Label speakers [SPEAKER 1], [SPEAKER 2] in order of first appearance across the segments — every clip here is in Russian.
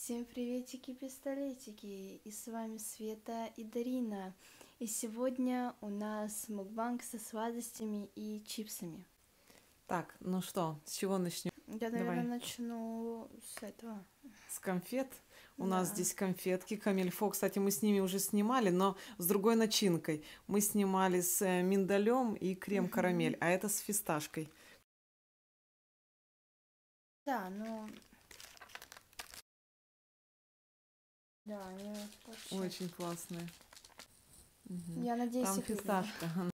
[SPEAKER 1] Всем приветики-пистолетики, и с вами Света и Дарина. И сегодня у нас мукбанг со сладостями и чипсами.
[SPEAKER 2] Так, ну что, с чего начнем?
[SPEAKER 1] Я, наверное, начну с этого.
[SPEAKER 2] С конфет. У
[SPEAKER 1] Да.
[SPEAKER 2] нас здесь конфетки Камильфо. Кстати, мы с ними уже снимали, но с другой начинкой. Мы снимали с миндалем и крем-карамель, а это с фисташкой.
[SPEAKER 1] Да, ну... Да, они вообще...
[SPEAKER 2] Очень классные. Угу.
[SPEAKER 1] Я надеюсь,
[SPEAKER 2] там
[SPEAKER 1] их
[SPEAKER 2] фисташка.
[SPEAKER 1] люблю.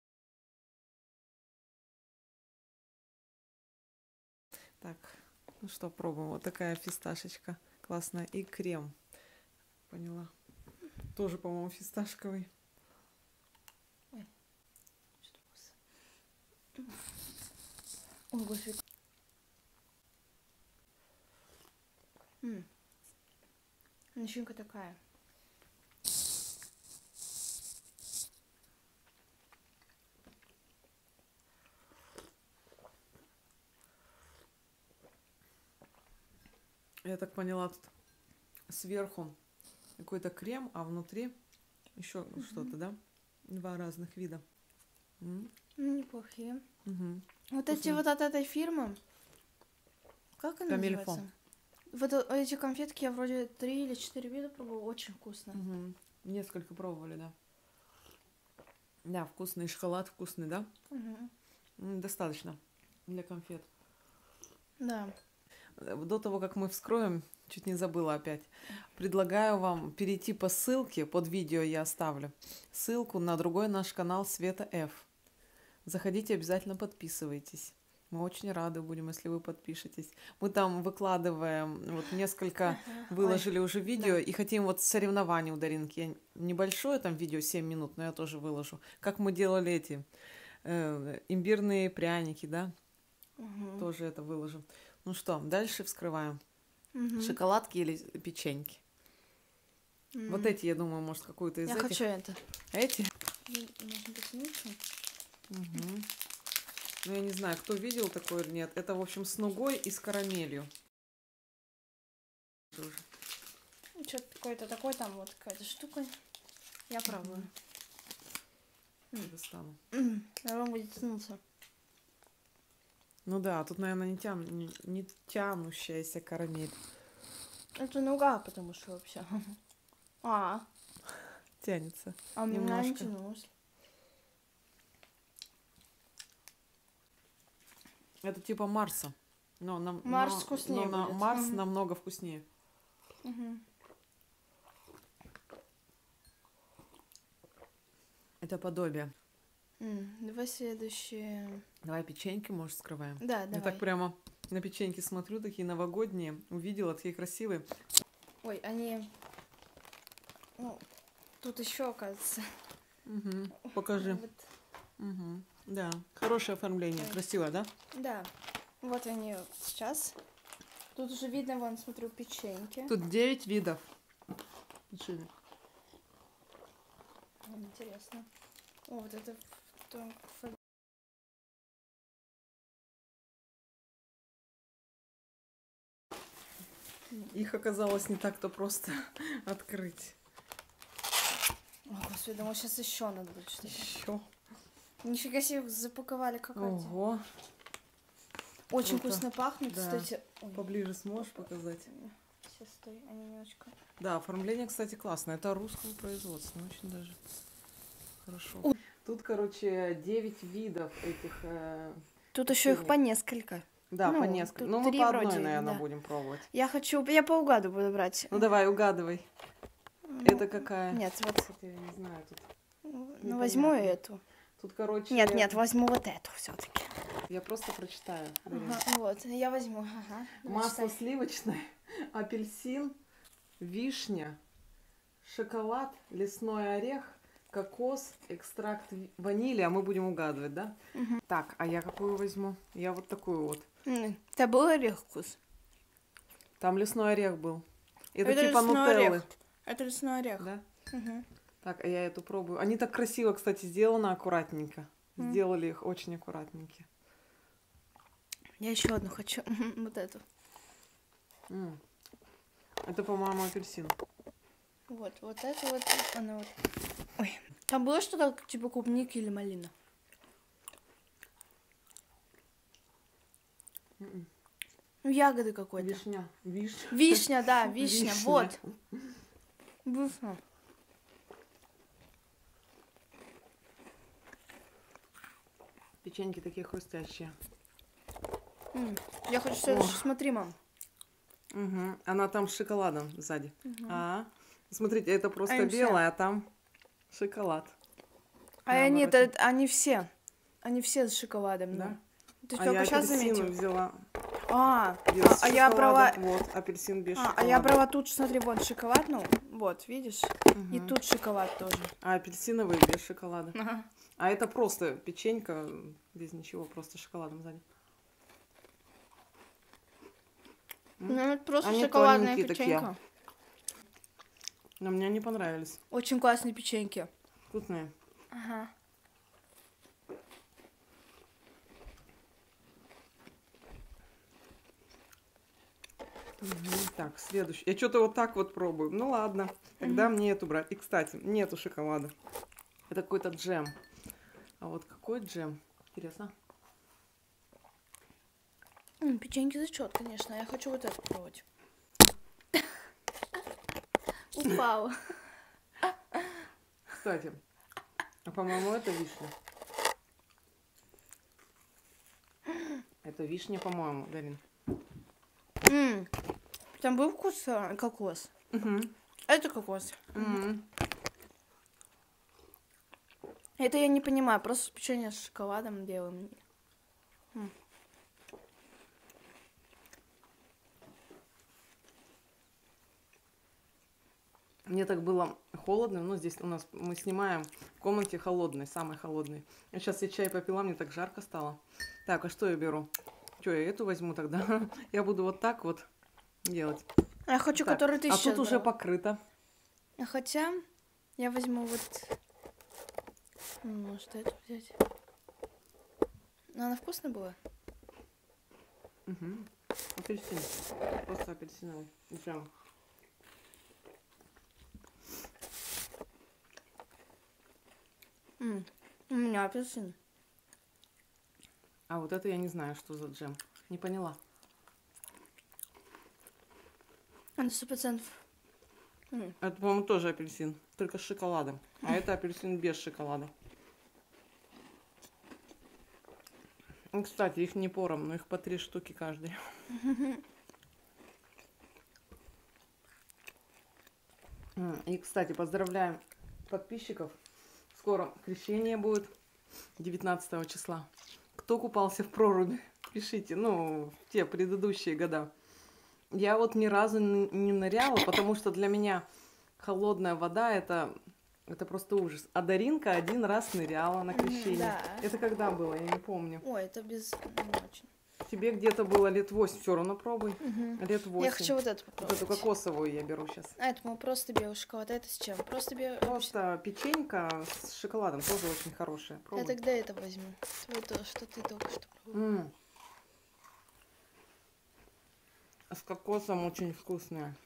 [SPEAKER 2] Так, ну что, пробуем. Вот такая фисташечка классная. И крем. Поняла. Тоже, по-моему, фисташковый.
[SPEAKER 1] Ой, ой, господи. Начинка такая.
[SPEAKER 2] Я так поняла, тут сверху какой-то крем, а внутри еще что-то, да? Два разных вида.
[SPEAKER 1] Неплохие.
[SPEAKER 2] Угу.
[SPEAKER 1] Вот эти вот от этой фирмы. Как она
[SPEAKER 2] Камильфо.
[SPEAKER 1] называется? Вот эти конфетки я вроде 3 или 4 вида пробовала. Очень вкусно.
[SPEAKER 2] Угу. Несколько пробовали, да. Да, вкусный шоколад, вкусный, да?
[SPEAKER 1] Угу.
[SPEAKER 2] Достаточно для конфет.
[SPEAKER 1] Да.
[SPEAKER 2] До того, как мы вскроем, чуть не забыла опять, предлагаю вам перейти по ссылке, под видео я оставлю, ссылку на другой наш канал Света F. Заходите, обязательно подписывайтесь. Мы очень рады будем, если вы подпишетесь. Мы там выкладываем, вот несколько выложили уже видео, да. И хотим вот соревнования у Даринки. Я небольшое там видео, 7 минут, но я тоже выложу. Как мы делали эти имбирные пряники, да? Тоже это выложу. Ну что, дальше вскрываем. Шоколадки или печеньки? Вот эти, я думаю, может, какую-то из
[SPEAKER 1] этих. Я хочу это.
[SPEAKER 2] Эти?
[SPEAKER 1] Можно дотянуться.
[SPEAKER 2] Ну, я не знаю, кто видел такое или нет. Это, в общем, с нугой и с карамелью.
[SPEAKER 1] Что-то какой-то такой, там вот какая-то штука. Я пробую.
[SPEAKER 2] Достану.
[SPEAKER 1] Наверное, будет тянуться.
[SPEAKER 2] Ну да, тут, наверное, не тянущаяся карамель.
[SPEAKER 1] Это нуга, потому что вообще.
[SPEAKER 2] Тянется.
[SPEAKER 1] А у меня не тянулось.
[SPEAKER 2] Это типа Марса. Но
[SPEAKER 1] Марс вкуснее
[SPEAKER 2] но
[SPEAKER 1] будет.
[SPEAKER 2] Марс намного вкуснее. Это подобие.
[SPEAKER 1] Давай следующее.
[SPEAKER 2] Давай печеньки, может, скрываем?
[SPEAKER 1] Да,
[SPEAKER 2] Я
[SPEAKER 1] давай.
[SPEAKER 2] так прямо на печеньки смотрю, такие новогодние. Увидела, такие красивые.
[SPEAKER 1] Ой, они... Ну, тут еще, оказывается.
[SPEAKER 2] Покажи.
[SPEAKER 1] Вот.
[SPEAKER 2] Да, хорошее оформление. Красиво, да?
[SPEAKER 1] Да. Вот они сейчас. Тут уже видно, вон, смотрю, печеньки.
[SPEAKER 2] Тут 9 видов.
[SPEAKER 1] Интересно. О, вот это...
[SPEAKER 2] Их оказалось не так-то просто открыть.
[SPEAKER 1] О, господи, думаю, сейчас еще надо будет что-то.
[SPEAKER 2] Еще?
[SPEAKER 1] Нифига себе, их запаковали какая-то.
[SPEAKER 2] Ого.
[SPEAKER 1] Очень вкусно пахнут,
[SPEAKER 2] да.
[SPEAKER 1] кстати.
[SPEAKER 2] Ой. Поближе сможешь показать?
[SPEAKER 1] Сейчас, стой, они немножко...
[SPEAKER 2] Да, оформление, кстати, классное. Это русского производства, очень даже хорошо. Тут, короче, 9 видов этих...
[SPEAKER 1] Тут еще их по несколько.
[SPEAKER 2] Да, по несколько. Ну, мы по одной, вроде, наверное, будем пробовать.
[SPEAKER 1] Я поугаду буду брать.
[SPEAKER 2] Ну, давай, угадывай. Это какая?
[SPEAKER 1] Нет, вот.
[SPEAKER 2] Я не знаю, тут...
[SPEAKER 1] Ну, возьму эту.
[SPEAKER 2] Тут, короче...
[SPEAKER 1] Нет, возьму вот эту все-таки.
[SPEAKER 2] Я просто прочитаю.
[SPEAKER 1] Вот, я возьму.
[SPEAKER 2] Масло сливочное, апельсин, вишня, шоколад, лесной орех, кокос, экстракт ванили, а мы будем угадывать, да? Так, а я какую возьму? Я вот такую вот.
[SPEAKER 1] Это был орех вкус?
[SPEAKER 2] Там лесной орех был. Это типа нутеллы.
[SPEAKER 1] Это лесной орех.
[SPEAKER 2] Да? Так, а я эту пробую. Они так красиво, кстати, сделаны, аккуратненько. Сделали их очень аккуратненько.
[SPEAKER 1] Я еще одну хочу. Вот эту.
[SPEAKER 2] Это, по-моему, апельсин.
[SPEAKER 1] Вот это вот, она вот. Ой, там было что-то типа клубники или малина? Ну, ягоды какой-то.
[SPEAKER 2] Вишня.
[SPEAKER 1] Вишня, да, вишня,
[SPEAKER 2] Вишня.
[SPEAKER 1] вот. Вишня.
[SPEAKER 2] Печеньки такие хрустящие.
[SPEAKER 1] Я хочу следующий. Смотри, мам.
[SPEAKER 2] Угу. Она там с шоколадом сзади.
[SPEAKER 1] Угу.
[SPEAKER 2] Смотрите, это просто
[SPEAKER 1] Они все.
[SPEAKER 2] белое, а там шоколад.
[SPEAKER 1] А нет,
[SPEAKER 2] Наоборот.
[SPEAKER 1] они все с шоколадом,
[SPEAKER 2] Да?
[SPEAKER 1] Ты
[SPEAKER 2] А
[SPEAKER 1] только
[SPEAKER 2] я
[SPEAKER 1] сейчас
[SPEAKER 2] апельсины
[SPEAKER 1] заметил?
[SPEAKER 2] взяла.
[SPEAKER 1] А я брала...
[SPEAKER 2] Вот, апельсин без шоколада.
[SPEAKER 1] А я брала тут, смотри, вот шоколад, ну, вот, видишь? И
[SPEAKER 2] Мгм.
[SPEAKER 1] тут шоколад тоже.
[SPEAKER 2] А апельсиновый без шоколада.
[SPEAKER 1] Ага.
[SPEAKER 2] А это просто печенька без ничего, просто шоколадом сзади.
[SPEAKER 1] Ну, это просто
[SPEAKER 2] Они
[SPEAKER 1] шоколадная
[SPEAKER 2] тоненькие такие.
[SPEAKER 1] печенька.
[SPEAKER 2] Но мне не понравились.
[SPEAKER 1] Очень классные печеньки.
[SPEAKER 2] Вкусные.
[SPEAKER 1] Ага.
[SPEAKER 2] Так, следующий. Я что-то вот так вот пробую. Ну ладно, тогда мне эту брать. И, кстати, нету шоколада. Это какой-то джем. А вот какой джем? Интересно.
[SPEAKER 1] Печеньки зачет, конечно. Я хочу вот это попробовать. Упал.
[SPEAKER 2] Кстати, по-моему, это вишня. Это вишня, по-моему, Дарин.
[SPEAKER 1] Там был вкус кокос.
[SPEAKER 2] Угу.
[SPEAKER 1] Это кокос.
[SPEAKER 2] Угу.
[SPEAKER 1] Это я не понимаю, просто печенье с шоколадом белым.
[SPEAKER 2] Мне так было холодно, но здесь у нас мы снимаем в комнате холодной, самой холодной. Сейчас я чай попила, мне так жарко стало. Так, а что я беру? Что, я эту возьму тогда? Я буду вот так вот делать.
[SPEAKER 1] Я хочу,
[SPEAKER 2] Так,
[SPEAKER 1] который ты
[SPEAKER 2] а
[SPEAKER 1] сейчас
[SPEAKER 2] тут уже
[SPEAKER 1] брала.
[SPEAKER 2] покрыто.
[SPEAKER 1] Хотя я возьму вот... Может, эту взять? Но она вкусная была?
[SPEAKER 2] Угу. Апельсин. Просто апельсиновый джем.
[SPEAKER 1] У меня апельсин.
[SPEAKER 2] А вот это я не знаю, что за джем. Не поняла.
[SPEAKER 1] Это 100%.
[SPEAKER 2] Это, по-моему, тоже апельсин, только с шоколадом. А это апельсин без шоколада. И, кстати, их не пором, но их по 3 штуки каждый. И, кстати, поздравляем подписчиков. Скоро крещение будет 19 числа. Кто купался в проруби? Пишите, ну, в те предыдущие года. Я вот ни разу не ныряла, потому что для меня холодная вода это просто ужас. А Даринка один раз ныряла на крещение.
[SPEAKER 1] Да.
[SPEAKER 2] Это когда было? Я не помню.
[SPEAKER 1] Ой, это без... не очень.
[SPEAKER 2] Тебе где-то было лет 8. Все равно пробуй. Лет 8.
[SPEAKER 1] Я хочу вот эту
[SPEAKER 2] Вот
[SPEAKER 1] попробовать.
[SPEAKER 2] эту кокосовую я беру сейчас.
[SPEAKER 1] А, это мы просто белый шоколад. А это с чем? Просто белый...
[SPEAKER 2] Просто печенька с шоколадом тоже очень хорошая.
[SPEAKER 1] Я
[SPEAKER 2] Пробуй.
[SPEAKER 1] тогда это возьму. Вот то, что ты только что пробовала.
[SPEAKER 2] С кокосом очень вкусная.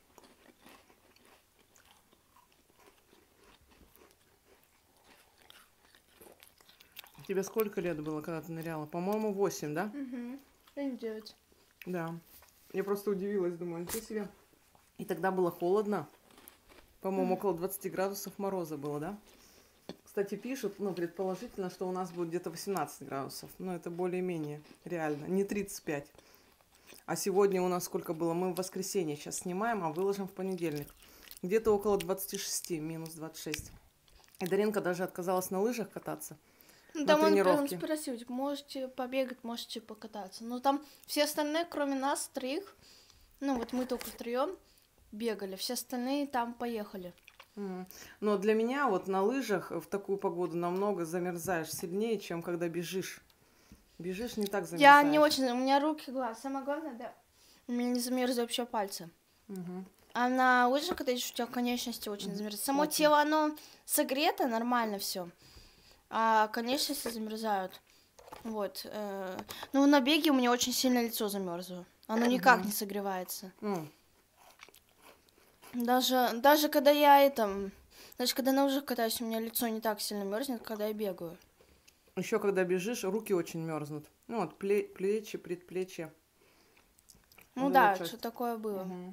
[SPEAKER 2] Тебе сколько лет было, когда ты ныряла? По-моему, 8, да?
[SPEAKER 1] Или 9.
[SPEAKER 2] Да. Я просто удивилась, думаю, ничего себе. И тогда было холодно. По-моему, около 20 градусов мороза было, да? Кстати, пишут, ну, предположительно, что у нас будет где-то 18 градусов. Но это более-менее реально. Не 35. А сегодня у нас сколько было? Мы в воскресенье сейчас снимаем, а выложим в понедельник. Где-то около 26, минус 26. И Даринка даже отказалась на лыжах кататься.
[SPEAKER 1] Ну,
[SPEAKER 2] На
[SPEAKER 1] там он
[SPEAKER 2] тренировке.
[SPEAKER 1] спросил, типа, можете побегать, можете покататься. Но там все остальные, кроме нас, троих, ну вот мы только втроем бегали, все остальные там поехали.
[SPEAKER 2] Но для меня вот на лыжах в такую погоду намного замерзаешь сильнее, чем когда бежишь. Бежишь не так замерзаешь.
[SPEAKER 1] Я не очень, у меня руки, глаз. Самое главное, да, у меня не замерзают вообще пальцы.
[SPEAKER 2] Мгм.
[SPEAKER 1] А на лыжах, когда идешь, у тебя конечности очень замерзают. Само
[SPEAKER 2] Очень.
[SPEAKER 1] тело, оно согрето, нормально все. А конечности замерзают. Вот. Ну, на беге у меня очень сильно лицо замерзло. Оно никак не согревается. Даже когда я даже когда на лыжах катаюсь, у меня лицо не так сильно мерзнет, когда я бегаю.
[SPEAKER 2] Еще когда бежишь, руки очень мерзнут. Ну вот плечи, предплечья.
[SPEAKER 1] Ну
[SPEAKER 2] Вот
[SPEAKER 1] да,
[SPEAKER 2] эта
[SPEAKER 1] что
[SPEAKER 2] часть.
[SPEAKER 1] такое было.
[SPEAKER 2] Мгм.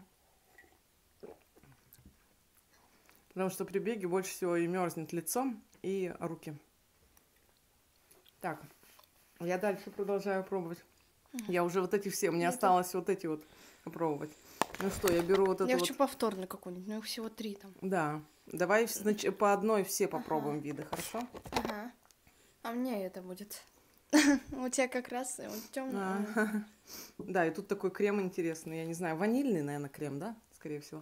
[SPEAKER 2] Потому что при беге больше всего и мерзнет лицо, и руки. Так, я дальше продолжаю пробовать. Я уже вот эти все, мне
[SPEAKER 1] Я
[SPEAKER 2] осталось вот эти вот попробовать. Ну что, я беру вот
[SPEAKER 1] Я
[SPEAKER 2] эту
[SPEAKER 1] хочу
[SPEAKER 2] вот.
[SPEAKER 1] повторно какую-нибудь, ну их всего 3 там.
[SPEAKER 2] Да, давай по одной все
[SPEAKER 1] Ага.
[SPEAKER 2] попробуем виды, хорошо?
[SPEAKER 1] Ага. А мне это будет. У тебя как раз темный.
[SPEAKER 2] А, Да, и тут такой крем интересный, я не знаю, ванильный, наверное, крем, да? Скорее всего.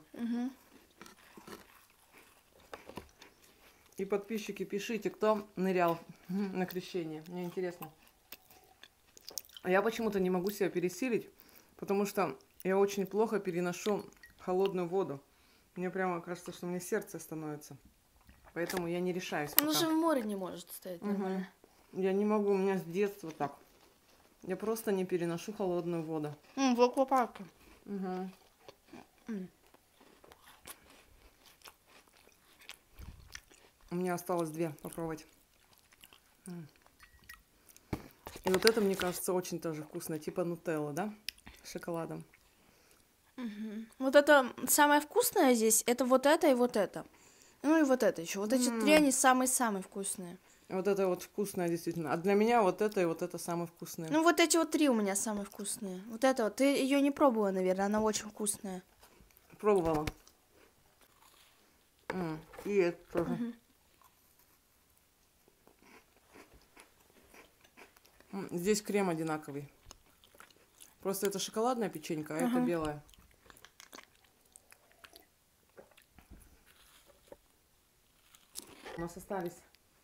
[SPEAKER 2] И подписчики, пишите, кто нырял на крещение. Мне интересно. А я почему-то не могу себя пересилить, потому что я очень плохо переношу холодную воду. Мне прямо кажется, что мне сердце становится. Поэтому я не решаюсь
[SPEAKER 1] Он
[SPEAKER 2] пока.
[SPEAKER 1] уже в море не может стоять нормально.
[SPEAKER 2] Я не могу, у меня с детства так. Я просто не переношу холодную воду.
[SPEAKER 1] В аквапарке.
[SPEAKER 2] Угу. У меня осталось 2 попробовать. И вот это, мне кажется, очень тоже вкусно. Типа нутелла, да? С шоколадом.
[SPEAKER 1] Вот это самое вкусное здесь, это вот это и вот это. Ну и вот это еще. Вот эти 3, они самые-самые вкусные.
[SPEAKER 2] Вот это вот вкусное, действительно. А для меня вот это и вот это самые вкусные.
[SPEAKER 1] Ну вот эти вот 3 у меня самые вкусные. Вот это вот. Ты ее не пробовала, наверное, она очень вкусная.
[SPEAKER 2] Пробовала. И это тоже. Здесь крем одинаковый. Просто это шоколадная печенька, а это белая. У нас остались,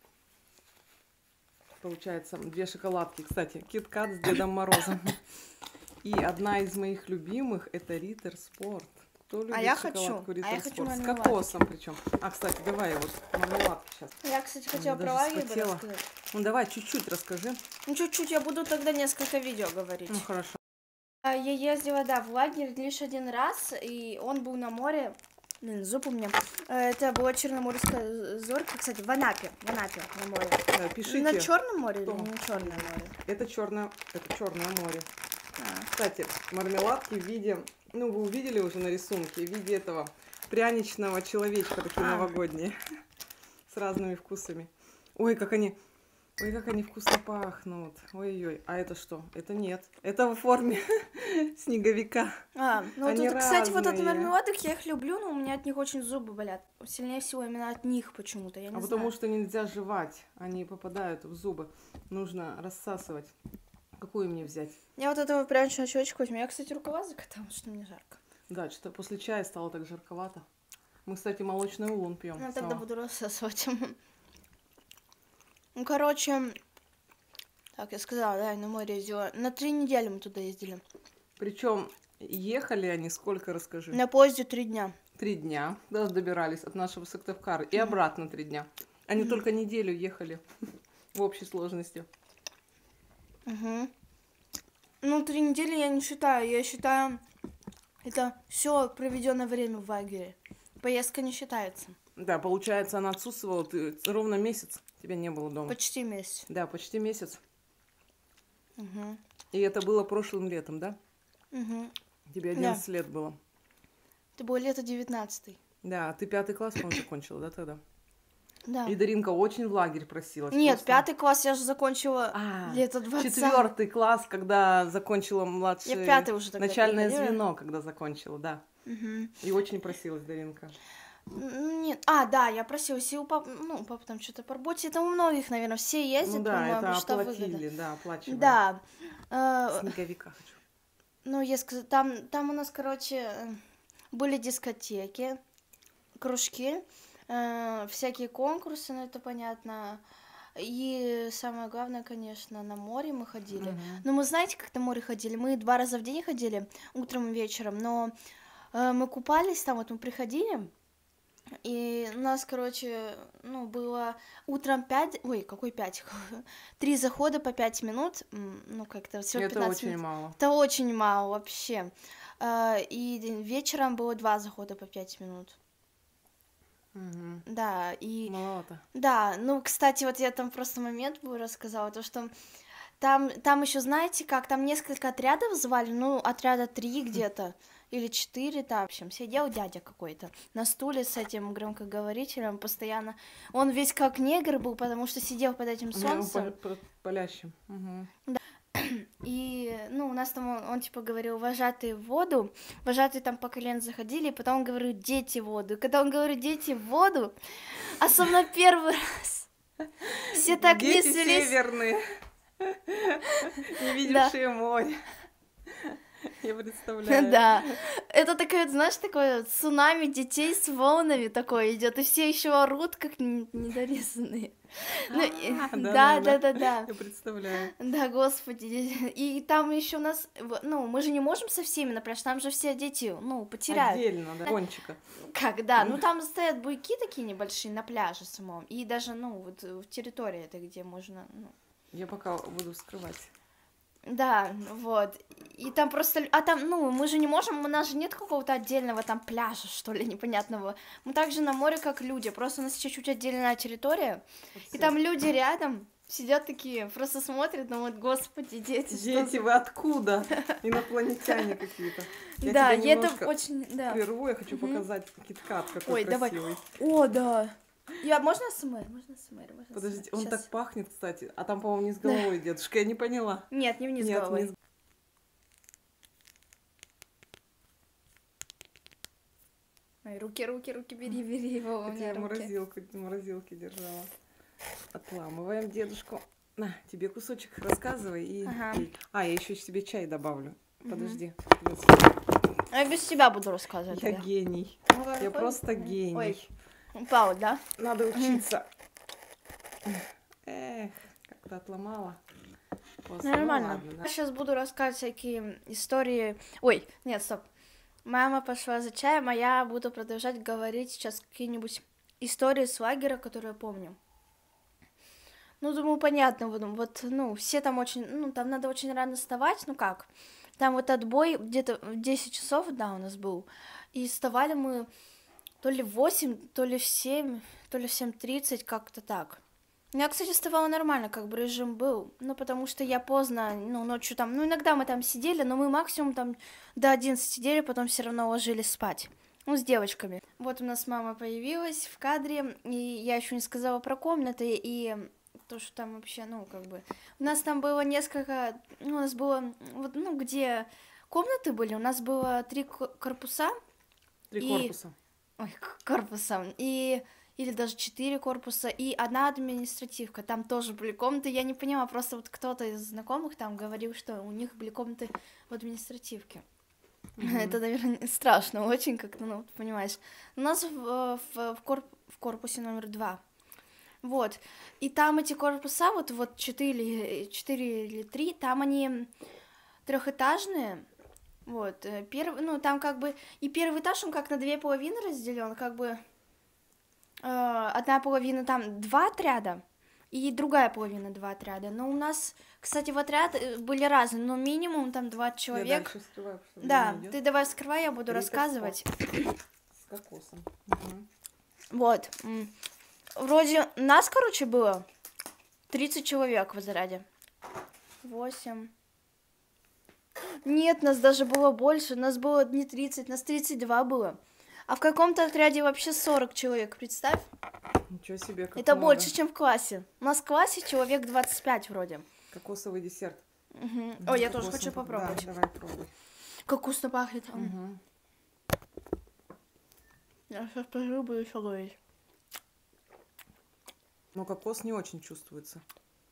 [SPEAKER 2] получается, 2 шоколадки. Кстати, кит-кат с Дедом Морозом. И одна из моих любимых это Риттер Спорт. Кто любит
[SPEAKER 1] я
[SPEAKER 2] шоколадку
[SPEAKER 1] хочу.
[SPEAKER 2] Риттер
[SPEAKER 1] Я хочу
[SPEAKER 2] Спорт? С
[SPEAKER 1] мармеладки.
[SPEAKER 2] кокосом причем. А, кстати, давай вот мармеладки сейчас.
[SPEAKER 1] Я, кстати, хотела
[SPEAKER 2] даже
[SPEAKER 1] про лагерь
[SPEAKER 2] вспотела.
[SPEAKER 1] рассказать.
[SPEAKER 2] Ну давай чуть-чуть расскажи.
[SPEAKER 1] Ну чуть-чуть, я буду тогда несколько видео говорить.
[SPEAKER 2] Ну хорошо.
[SPEAKER 1] Я ездила, да, в лагерь лишь 1 раз, и он был на море. Блин, зуб у меня. Это была Черноморская зорька, кстати, в Анапе на море.
[SPEAKER 2] Да, пишите.
[SPEAKER 1] На Черном море
[SPEAKER 2] Кто?
[SPEAKER 1] или не Черное море?
[SPEAKER 2] Это черное море. Кстати, мармеладки в виде, ну вы увидели уже на рисунке, в виде этого пряничного человечка, такие новогодние, с разными вкусами. Ой, как они вкусно пахнут. Ой-ой, а это что? Это нет. Это в форме снеговика.
[SPEAKER 1] Ну
[SPEAKER 2] Они
[SPEAKER 1] тут, кстати, вот от
[SPEAKER 2] разные.
[SPEAKER 1] мармеладок я их люблю, но у меня от них очень зубы болят. Сильнее всего именно от них почему-то, я не знаю.
[SPEAKER 2] Потому что нельзя жевать, они попадают в зубы. Нужно рассасывать. Какую мне взять?
[SPEAKER 1] Я вот этого пряничного человечка возьму. Я, кстати, рукава закатала, что мне жарко.
[SPEAKER 2] Да, что-то после чая стало так жарковато. Мы, кстати, молочный улун пьем.
[SPEAKER 1] Ну, тогда буду рассасывать. Ну, короче, так, я сказала, да, я на море ездила. На 3 недели мы туда ездили.
[SPEAKER 2] Причем ехали они сколько, расскажи?
[SPEAKER 1] На поезде 3 дня.
[SPEAKER 2] 3 дня, да, добирались от нашего Сыктывкара. И обратно 3 дня. Они только неделю ехали в общей сложности.
[SPEAKER 1] Ну, 3 недели я не считаю. Я считаю, это все проведенное время в лагере. Поездка не считается.
[SPEAKER 2] Да, получается, она отсутствовала, ты ровно месяц тебя не было дома.
[SPEAKER 1] Почти месяц.
[SPEAKER 2] Да, почти месяц. И это было прошлым летом, да? Тебе 11 лет было.
[SPEAKER 1] Это было лето 19-й.
[SPEAKER 2] Да, ты 5 класс, по-моему, закончила, да, тогда?
[SPEAKER 1] Да.
[SPEAKER 2] И Даринка очень в лагерь просилась.
[SPEAKER 1] Нет,
[SPEAKER 2] просто.
[SPEAKER 1] 5 класс я же закончила лето 20.
[SPEAKER 2] 4 класс, когда закончила младший.
[SPEAKER 1] Я 5 уже тогда
[SPEAKER 2] Начальное
[SPEAKER 1] переходила.
[SPEAKER 2] звено, когда закончила, да. И очень просилась Даринка.
[SPEAKER 1] Нет, да, я просилась, и у папы, ну, папа там что-то по работе, это у многих, наверное, все ездят,
[SPEAKER 2] Ну да,
[SPEAKER 1] по-моему,
[SPEAKER 2] это
[SPEAKER 1] что
[SPEAKER 2] оплатили,
[SPEAKER 1] выгода.
[SPEAKER 2] да, оплачивали.
[SPEAKER 1] Да.
[SPEAKER 2] Снеговика хочу.
[SPEAKER 1] Ну, я сказала, там у нас, короче, были дискотеки, кружки, всякие конкурсы, ну, это понятно. И самое главное, конечно, на море мы ходили. Ну, мы знаете, как на море ходили? Мы 2 раза в день ходили, утром и вечером, но мы купались там, вот мы приходили, и у нас, короче, ну, было утром 5, ой, какой 5? 3 захода по 5 минут, ну, как-то всего 15
[SPEAKER 2] Это очень
[SPEAKER 1] минут.
[SPEAKER 2] мало.
[SPEAKER 1] Это очень мало вообще. И вечером было 2 захода по 5 минут.
[SPEAKER 2] Мгм.
[SPEAKER 1] Да, и...
[SPEAKER 2] Маловато.
[SPEAKER 1] Да, ну, кстати, вот я там просто момент бы рассказала, то, что там еще, знаете как, там несколько отрядов звали, ну, отряда 3 где-то, или 4, там, в общем, сидел дядя какой-то на стуле с этим громкоговорителем постоянно. Он весь как негр был, потому что сидел под этим солнцем.
[SPEAKER 2] Палящим. Мгм.
[SPEAKER 1] И, ну, у нас там он типа говорил, вожатые в воду, вожатые там по колен заходили, и потом он говорил, дети в воду. И когда он говорит, дети в воду, особенно первый раз, все так
[SPEAKER 2] Дети
[SPEAKER 1] веселись.
[SPEAKER 2] северные, не видевшие море. Я представляю.
[SPEAKER 1] Да, это такое, знаешь, такое цунами детей с волнами такое идет, и все еще орут, как недорезанные. Ну, да.
[SPEAKER 2] Я представляю.
[SPEAKER 1] Да, господи. И там еще у нас, ну, мы же не можем со всеми на пляж, там же все дети, ну, потеряют.
[SPEAKER 2] Отдельно, да, кончика.
[SPEAKER 1] Как, да, ну там стоят буйки такие небольшие на пляже самом, и даже, ну, вот в территории это, где можно, ну...
[SPEAKER 2] Я пока буду вскрывать.
[SPEAKER 1] Да, вот. И там просто... А там, ну, мы же не можем, у нас же нет какого-то отдельного там пляжа, что ли, непонятного. Мы также на море, как люди, просто у нас чуть-чуть отдельная территория, и там люди рядом сидят такие, просто смотрят, ну вот, господи, дети,
[SPEAKER 2] Дети, вы откуда? Инопланетяне какие-то.
[SPEAKER 1] Да,
[SPEAKER 2] я
[SPEAKER 1] это очень... Да.
[SPEAKER 2] прерву, я хочу показать киткат, какой
[SPEAKER 1] Ой, давай.
[SPEAKER 2] красивый.
[SPEAKER 1] О, да. Можно СМР?
[SPEAKER 2] Подождите, он так пахнет, кстати. А там, по-моему, не с головой дедушка, я не поняла.
[SPEAKER 1] Нет, не вниз головой.
[SPEAKER 2] Вниз.
[SPEAKER 1] Ой, руки, бери его.
[SPEAKER 2] Это я морозилки держала. Отламываем дедушку. На, тебе кусочек рассказывай и...
[SPEAKER 1] Ага.
[SPEAKER 2] А, я еще себе чай добавлю. Подожди.
[SPEAKER 1] Я без тебя буду рассказывать.
[SPEAKER 2] Я гений. Я просто гений.
[SPEAKER 1] Ой, упал, да?
[SPEAKER 2] Надо учиться. Эх, как-то отломала. После.
[SPEAKER 1] Нормально.
[SPEAKER 2] Ну, ладно, да.
[SPEAKER 1] Я сейчас буду рассказывать всякие истории. Ой, нет, стоп. Мама пошла за чаем, а я буду продолжать говорить сейчас какие-нибудь истории с лагеря, которые я помню. Ну, думаю, понятно, вот, ну, все там очень, ну, там надо очень рано вставать, ну как, там вот отбой где-то в 10 часов, да, у нас был, и вставали мы то ли в 8, то ли в 7, то ли в 7:30, как-то так. Я, кстати, вставала нормально, как бы режим был, ну, потому что я поздно, ну, ночью там, ну, иногда мы там сидели, но мы максимум там до 11 сидели, потом все равно ложились спать, ну, с девочками. Вот у нас мама появилась в кадре, и я еще не сказала про комнаты, и то, что там вообще, ну, как бы, у нас там было несколько, ну, у нас было, вот, ну, где комнаты были, у нас было 3 корпуса.
[SPEAKER 2] 3 корпуса.
[SPEAKER 1] Ой, корпуса, и... Или даже 4 корпуса, и одна административка. Там тоже были комнаты. Я не поняла, просто вот кто-то из знакомых там говорил, что у них были комнаты в административке. Это, наверное, страшно очень, как-то, ну, понимаешь. У нас в корпусе номер 2. Вот. И там эти корпуса, вот 4 или 3, там они трехэтажные. Вот. Первый, ну, там как бы... И первый этаж, он как на 2 половины разделен, как бы... Одна половина там 2 отряда, и другая половина 2 отряда. Но у нас, кстати, в отряд были разные, но минимум там 20 человек.
[SPEAKER 2] Я дальше скрываю,
[SPEAKER 1] да, ты давай скрывай, я буду рассказывать.
[SPEAKER 2] С кокосом. Угу.
[SPEAKER 1] Вот. Вроде нас, короче, было 30 человек в отряде. 8. Нет, нас даже было больше, нас было не 30, нас 32 было. А в каком-то отряде вообще 40 человек, представь.
[SPEAKER 2] Ничего себе, как
[SPEAKER 1] это
[SPEAKER 2] много.
[SPEAKER 1] больше, чем в классе. У нас в классе человек 25 вроде.
[SPEAKER 2] Кокосовый десерт.
[SPEAKER 1] Угу. О, я тоже хочу попробовать.
[SPEAKER 2] Да, давай пробуй.
[SPEAKER 1] Как вкусно пахнет.
[SPEAKER 2] Угу.
[SPEAKER 1] Я сейчас попробую еще говорить.
[SPEAKER 2] Но кокос не очень чувствуется.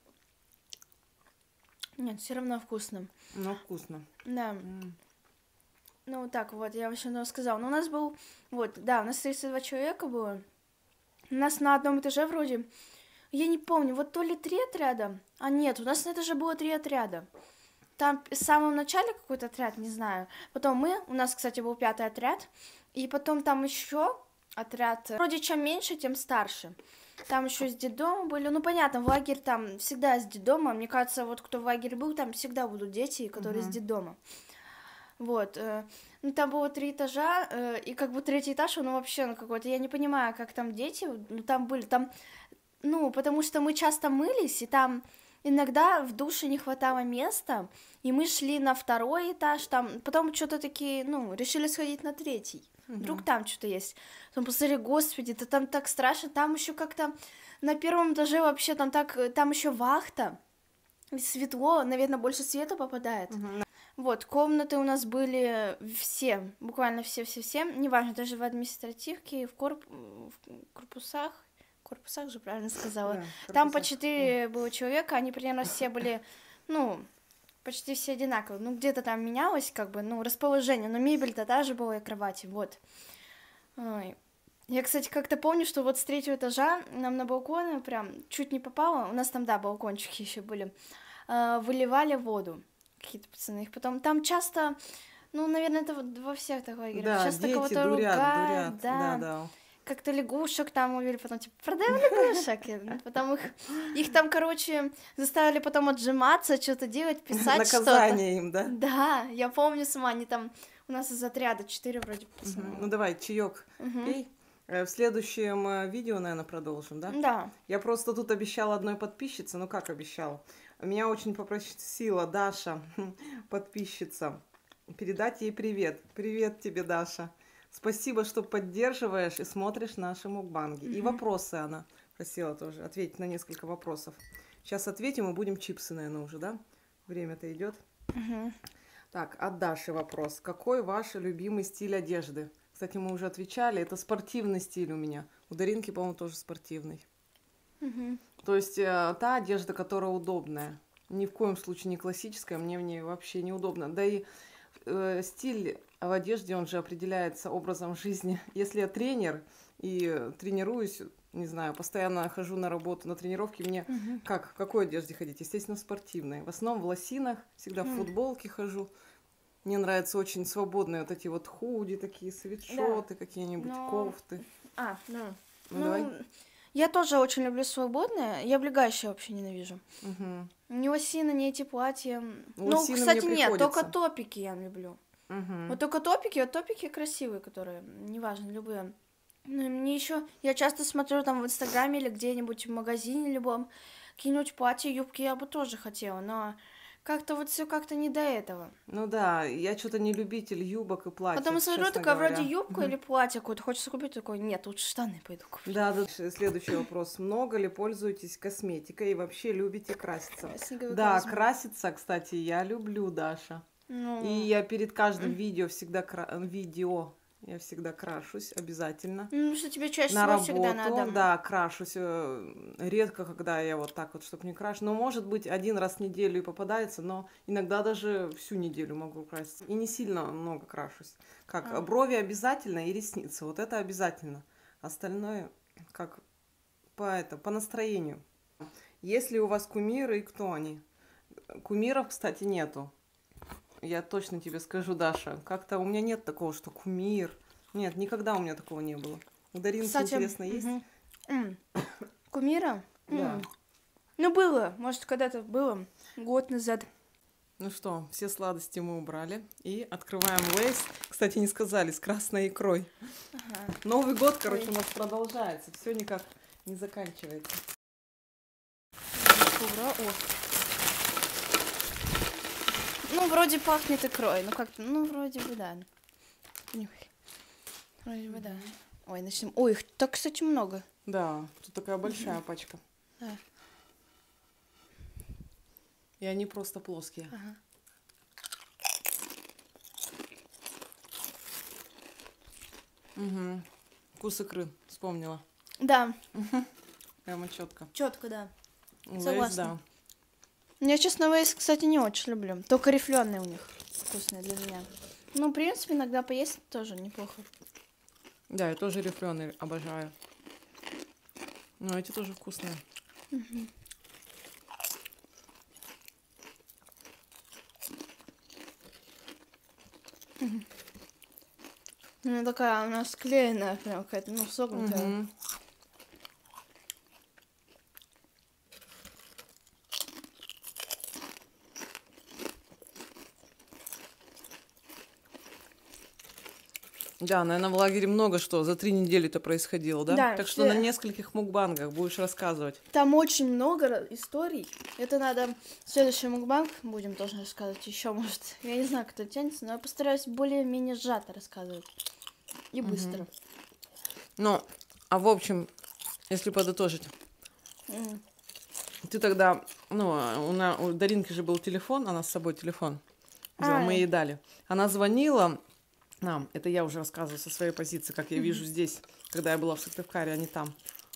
[SPEAKER 1] Нет, все равно вкусно.
[SPEAKER 2] Но вкусно.
[SPEAKER 1] Да. Ну, так вот, я вообще давно сказала. Но у нас был, вот, да, у нас 32 человека было. У нас на одном этаже вроде, я не помню, вот то ли 3 отряда, а нет, у нас на этаже было 3 отряда. Там в самом начале какой-то отряд, не знаю. Потом у нас, кстати, был 5-й отряд. И потом там еще отряд, вроде чем меньше, тем старше. Там еще из детдома были. Ну, понятно, в лагерь там всегда из детдома. Мне кажется, вот кто в лагере был, там всегда будут дети, которые из детдома. Вот. Ну, там было 3 этажа, и как бы третий этаж, он вообще, ну, какой-то, я не понимаю, как там дети, ну, там были, там, ну, потому что мы часто мылись, и там иногда в душе не хватало места, и мы шли на 2-й этаж, там, потом что-то такие, ну, решили сходить на 3-й. Вдруг там что-то есть. Потом посмотри, господи, да там так страшно, там еще как-то на 1-м этаже вообще там так, там еще вахта, и светло, наверное, больше света попадает. Вот, комнаты у нас были все, буквально все-все-все, неважно, даже в административке, в корпусах, корпусах же правильно сказала.
[SPEAKER 2] Да,
[SPEAKER 1] Там по
[SPEAKER 2] корпусах.
[SPEAKER 1] 4 было человека, они примерно все были, ну, почти все одинаковые. Ну, где-то там менялось, как бы, ну, расположение, но мебель-то та же была и кровати, вот. Ой. Я, кстати, как-то помню, что вот с 3-го этажа нам на балкон прям чуть не попало, у нас там, да, балкончики еще были, выливали воду какие-то пацаны, их потом, там часто, ну, наверное, это вот во всех таких лагерях,
[SPEAKER 2] Да,
[SPEAKER 1] часто
[SPEAKER 2] дети
[SPEAKER 1] кого-то
[SPEAKER 2] дурят,
[SPEAKER 1] ругают, да,
[SPEAKER 2] да.
[SPEAKER 1] как-то лягушек там увели, потом, типа, продаем лягушек, и потом их там, короче, заставили потом отжиматься, что-то делать, писать что-то.
[SPEAKER 2] Наказание им, да?
[SPEAKER 1] Да, я помню сама, они там, у нас из отряда 4 вроде пацанов.
[SPEAKER 2] Ну давай, чаек пей. В следующем видео, наверное, продолжим, да?
[SPEAKER 1] Да.
[SPEAKER 2] Я просто тут обещала одной подписчице, ну как обещала? Меня очень попросила Даша, подписчица, передать ей привет. Привет тебе, Даша. Спасибо, что поддерживаешь и смотришь наши мукбанги. И вопросы она просила тоже, ответить на несколько вопросов. Сейчас ответим и будем чипсы, наверное, уже, да? Время-то идет. Так, от Даши вопрос. Какой ваш любимый стиль одежды? Кстати, мы уже отвечали, это спортивный стиль у меня. У Даринки, по-моему, тоже спортивный. То есть та одежда, которая удобная. Ни в коем случае не классическая, мне в ней вообще неудобно. Да и стиль в одежде, он же определяется образом жизни. Если я тренер и тренируюсь, не знаю, постоянно хожу на работу, на тренировки, мне как, в какой одежде ходить? Естественно, в спортивной. В основном в лосинах, всегда в футболке хожу. Мне нравятся очень свободные вот эти вот худи, такие свитшоты, какие-нибудь кофты.
[SPEAKER 1] Ну,
[SPEAKER 2] давай.
[SPEAKER 1] Я тоже очень люблю свободное, я облегающее вообще ненавижу. Ни лосины, ни эти платья. Ну, кстати, нет, только топики я люблю. Вот только топики красивые, которые, неважно, любые. Ну, и мне еще, я часто смотрю там в Инстаграме или где-нибудь в магазине любом, какие-нибудь платья, юбки я бы тоже хотела, но как-то вот все как-то не до этого.
[SPEAKER 2] Ну да, я что-то не любитель юбок и платьев.
[SPEAKER 1] Потом смотрю, такая вроде юбка или платье какое-то, хочется купить, такое, нет, лучше штаны пойду куплю.
[SPEAKER 2] Да, следующий вопрос. Много ли пользуетесь косметикой и вообще любите краситься? Да, краситься, кстати, я люблю, Даша. И я перед каждым видео всегда я всегда крашусь обязательно.
[SPEAKER 1] Ну, что тебе чаще
[SPEAKER 2] на
[SPEAKER 1] всего
[SPEAKER 2] работу,
[SPEAKER 1] всегда надо.
[SPEAKER 2] Да, крашусь. Редко, когда я вот так вот, чтобы не крашу. Но, может быть, один раз в неделю и попадается, но иногда даже всю неделю могу краситься. И не сильно много крашусь. Как брови обязательно и ресницы. Вот это обязательно. Остальное как по настроению. Есть ли у вас кумиры и кто они? Кумиров, кстати, нету. Я точно тебе скажу, Даша. Как-то у меня нет такого, что кумир. Нет, никогда у меня такого не было. У Даринки, кстати, интересно, есть?
[SPEAKER 1] Кумира?
[SPEAKER 2] Да.
[SPEAKER 1] Ну, было. Может, когда-то было. Год назад.
[SPEAKER 2] Ну что, все сладости мы убрали. И открываем Лейс. Кстати, не сказали, с красной икрой. Новый год, короче, у нас продолжается. Все никак не заканчивается.
[SPEAKER 1] Ну, вроде пахнет икрой. Ну, как-то, ну, вроде бы, да. Вроде бы, да. Ой, начнем. Ой, их так, кстати, много.
[SPEAKER 2] Да, тут такая большая пачка.
[SPEAKER 1] Да.
[SPEAKER 2] И они просто плоские. Вкус икры, вспомнила.
[SPEAKER 1] Да.
[SPEAKER 2] Прямо четко.
[SPEAKER 1] Четко, да.
[SPEAKER 2] Лейс,
[SPEAKER 1] согласна. Я, честно, Лейс, кстати, не очень люблю. Только рифленые у них вкусные для меня. Ну, в принципе, иногда поесть тоже неплохо.
[SPEAKER 2] Да, я тоже рифленые обожаю. Но эти тоже вкусные.
[SPEAKER 1] Ну, такая у нас склеенная, прям какая-то, ну, согнутая.
[SPEAKER 2] Да, наверное, в лагере много что за 3 недели это происходило, да?
[SPEAKER 1] Да,
[SPEAKER 2] Так что на нескольких мукбангах будешь рассказывать.
[SPEAKER 1] там очень много историй. Это надо следующий мукбанг будем тоже рассказывать. Еще, может, я не знаю, кто тянется, но я постараюсь более-менее сжато рассказывать. И быстро.
[SPEAKER 2] Ну, а в общем, если подытожить,
[SPEAKER 1] М.
[SPEAKER 2] ты тогда, ну, у Даринки же был телефон, она с собой телефон взяла, мы ей дали. Она звонила нам, это я уже рассказывала со своей позиции, как я вижу здесь, когда я была в Сыктывкаре, а не там.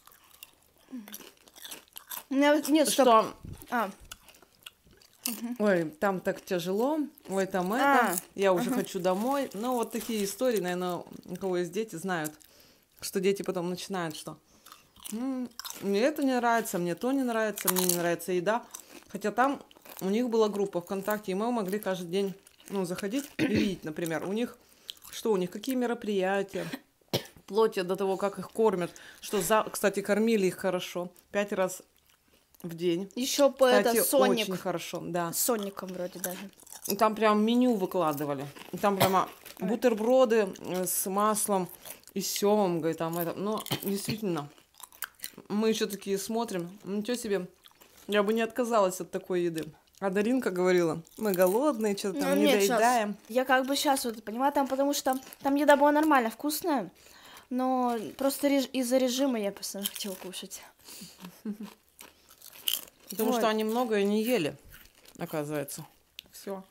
[SPEAKER 1] У меня нет, стоп.
[SPEAKER 2] Что,
[SPEAKER 1] А,
[SPEAKER 2] ой, там так тяжело, ой, там это, я уже хочу домой. Ну, вот такие истории, наверное, у кого есть дети, знают, что дети потом начинают, что мне это не нравится, мне то не нравится, мне не нравится еда. Хотя там у них была группа ВКонтакте, и мы могли каждый день, ну, заходить и видеть, например, у них, что у них, какие мероприятия, вплоть до того, как их кормят, что, кстати, кормили их хорошо, 5 раз в день.
[SPEAKER 1] еще по
[SPEAKER 2] Кстати,
[SPEAKER 1] это Соник.
[SPEAKER 2] очень хорошо, да.
[SPEAKER 1] С Соником вроде даже.
[SPEAKER 2] И там прям меню выкладывали. И там прямо бутерброды с маслом и семгой, там это. Но действительно, мы еще такие смотрим. Ничего себе, я бы не отказалась от такой еды. А Даринка говорила, мы голодные, что-то там не доедаем.
[SPEAKER 1] Я как бы сейчас вот понимаю, там, потому что там еда была нормально вкусная, но просто из-за режима я постоянно хотела кушать.
[SPEAKER 2] Потому что они многое не ели, оказывается. Все.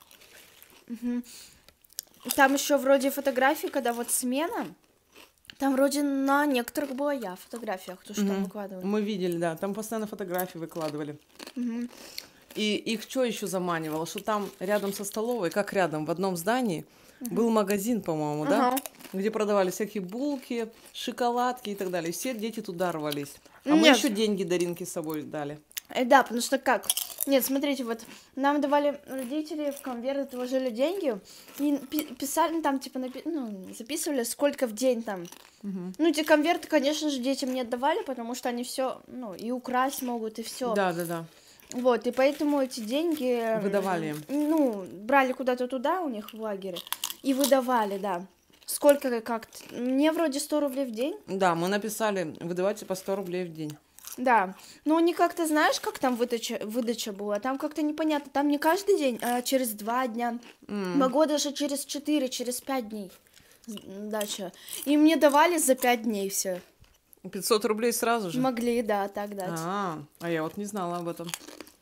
[SPEAKER 1] Там еще вроде фотографии, когда вот смена, там вроде на некоторых была я в фотографиях, то, что там выкладывали.
[SPEAKER 2] Мы видели, да, там постоянно фотографии выкладывали. И их что еще заманивало, что там рядом со столовой, как рядом, в одном здании, был магазин, по-моему, да? Где продавали всякие булки, шоколадки и так далее. И все дети туда рвались. А мы еще деньги Даринке с собой дали.
[SPEAKER 1] Да, потому что как? Нет, смотрите, вот нам давали родители в конверт, отложили деньги и писали там, типа, записывали, сколько в день там. Ну, эти конверты, конечно же, детям не отдавали, потому что они все, ну, и украсть могут, и все.
[SPEAKER 2] Да.
[SPEAKER 1] Вот, и поэтому эти деньги...
[SPEAKER 2] Выдавали им.
[SPEAKER 1] Ну, брали куда-то туда у них в лагере и выдавали, да. Сколько, как... Мне вроде 100 рублей в день.
[SPEAKER 2] Да, мы написали, выдавайте по 100 рублей в день.
[SPEAKER 1] Да, но не как-то, знаешь, как там выдача была, там как-то непонятно, там не каждый день, а через 2 дня, могу даже через 4, через 5 дней дача. И мне давали за 5 дней все.
[SPEAKER 2] 500 рублей сразу же?
[SPEAKER 1] Могли, да, так дать.
[SPEAKER 2] А я вот не знала об этом.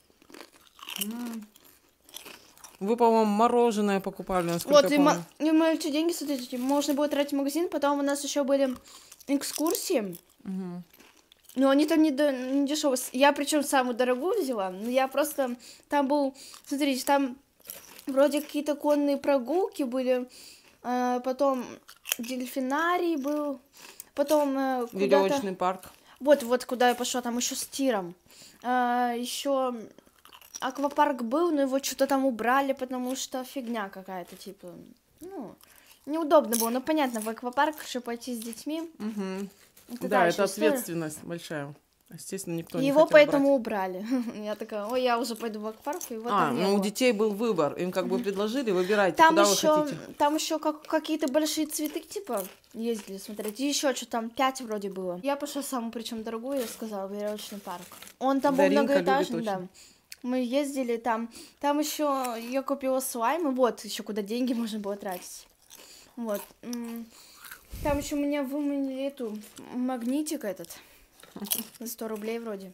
[SPEAKER 2] Вы, по-моему, мороженое покупали, насколько
[SPEAKER 1] вот,
[SPEAKER 2] я помню.
[SPEAKER 1] И мы эти деньги, смотрите, можно было тратить в магазин, потом у нас еще были экскурсии. Но они там не дешевые. Я причем самую дорогую взяла. Но я просто... Там был... Смотрите, там вроде какие-то конные прогулки были. Потом дельфинарий был. Потом куда-то...
[SPEAKER 2] Веревочный парк.
[SPEAKER 1] Вот куда я пошла. Там еще с тиром. Еще аквапарк был, но его что-то там убрали, потому что фигня какая-то, типа... Ну, неудобно было. Ну, понятно, в аквапарк еще пойти с детьми...
[SPEAKER 2] Да, это ответственность большая. Естественно, никто не
[SPEAKER 1] его
[SPEAKER 2] хотел
[SPEAKER 1] поэтому
[SPEAKER 2] брать.
[SPEAKER 1] убрали. Я такая, ой, я уже пойду в аквапарк, и вот
[SPEAKER 2] ну у детей был выбор. Им как бы предложили, выбирайте,
[SPEAKER 1] там
[SPEAKER 2] куда
[SPEAKER 1] еще,
[SPEAKER 2] вы хотите.
[SPEAKER 1] Там еще какие-то большие цветы, типа, ездили смотреть. И еще что там, 5 вроде было. Я пошла самую, причем дорогую, я сказала, веревочный парк. Он там был многоэтажный, да. Мы ездили там. Там еще я купила слаймы, вот еще куда деньги можно было тратить. Вот. Там еще у меня выманили эту магнитик этот. За 100 рублей вроде.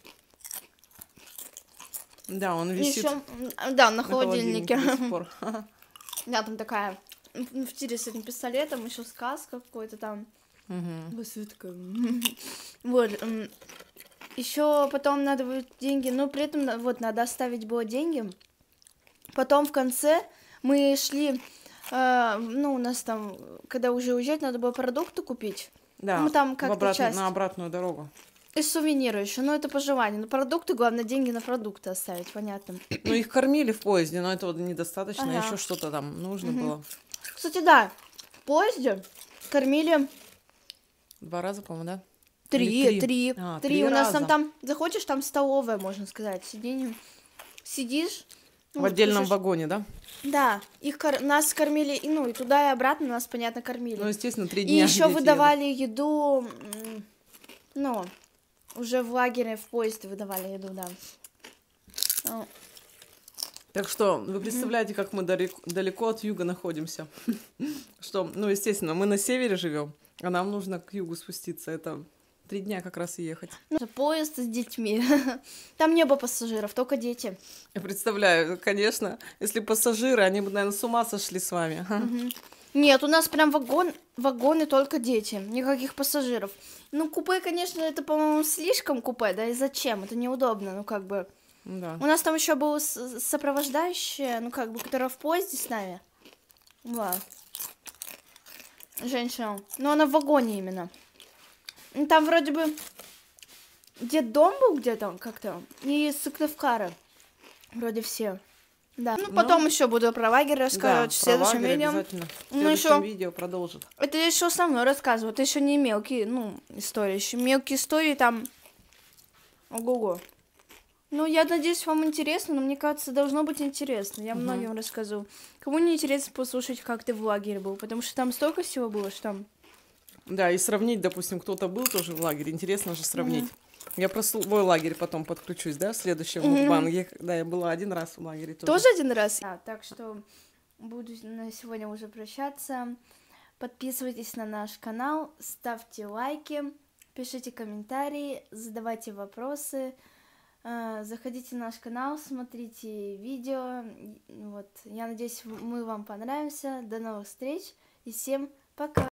[SPEAKER 2] Да, он висит.
[SPEAKER 1] Еще, да, на холодильнике.
[SPEAKER 2] До сих пор.
[SPEAKER 1] Да, там такая в тире с этим пистолетом, еще сказка какой-то там. Высветка. Вот. Еще потом надо будет деньги, но при этом вот надо оставить было деньги. Потом в конце мы шли. У нас там, когда уже уезжать, надо было продукты купить.
[SPEAKER 2] Да,
[SPEAKER 1] мы там как-то
[SPEAKER 2] на обратную дорогу.
[SPEAKER 1] И сувениры еще, но это по желанию. Но продукты, главное, деньги на продукты оставить, понятно.
[SPEAKER 2] Ну, их кормили в поезде, но этого недостаточно, еще что-то там нужно было.
[SPEAKER 1] Кстати, да, в поезде кормили...
[SPEAKER 2] 2 раза, по-моему, да?
[SPEAKER 1] 3. 3 у нас
[SPEAKER 2] раза.
[SPEAKER 1] там, заходишь, там столовая, можно сказать, сидишь, Ну,
[SPEAKER 2] В отдельном
[SPEAKER 1] слушай,
[SPEAKER 2] вагоне, да?
[SPEAKER 1] да, нас кормили, и туда, и обратно нас, понятно,
[SPEAKER 2] Ну,
[SPEAKER 1] кормили.
[SPEAKER 2] естественно, 3
[SPEAKER 1] И
[SPEAKER 2] дня
[SPEAKER 1] еще
[SPEAKER 2] дети
[SPEAKER 1] выдавали еду, ну, уже в лагере, в поезде выдавали еду, да. Ну,
[SPEAKER 2] Так что вы представляете, как мы далеко от юга находимся. Что, ну, естественно, мы на севере живем, а нам нужно к югу спуститься. Это 3 дня как раз и ехать.
[SPEAKER 1] поезд с детьми. Там не было пассажиров, только дети.
[SPEAKER 2] Я представляю, конечно, если пассажиры, они бы, наверное, с ума сошли с вами.
[SPEAKER 1] Нет, у нас прям вагоны только дети, никаких пассажиров. Ну, купе, конечно, это, по-моему, слишком купе, да и зачем? Это неудобно, ну, как бы.
[SPEAKER 2] Да.
[SPEAKER 1] У нас там еще был сопровождающая, ну, как бы, которая в поезде с нами. Да. Женщина. Но она в вагоне именно. Ну, там вроде бы детдом был где-то как-то. И Сыктывкара. Вроде все. Да. Ну, потом еще буду про лагерь рассказывать в следующем видео.
[SPEAKER 2] Обязательно. В
[SPEAKER 1] Ну,
[SPEAKER 2] следующем
[SPEAKER 1] еще
[SPEAKER 2] видео продолжит.
[SPEAKER 1] это я еще основное рассказываю. Это еще не мелкие, истории. Еще мелкие истории там. Ого-го. Ну, я надеюсь, вам интересно, но мне кажется, должно быть интересно. Я многим расскажу. Кому не интересно послушать, как ты в лагере был, потому что там столько всего было, что там...
[SPEAKER 2] Да, и сравнить, допустим, кто-то был тоже в лагере. Интересно же сравнить. Я про свой лагерь потом подключусь, да, в следующем мукбанге. Да, я была 1 раз в лагере тоже.
[SPEAKER 1] Тоже 1 раз? Да, так что буду на сегодня уже прощаться. Подписывайтесь на наш канал, ставьте лайки, пишите комментарии, задавайте вопросы. Заходите на наш канал, смотрите видео. Вот. Я надеюсь, мы вам понравимся. До новых встреч и всем пока!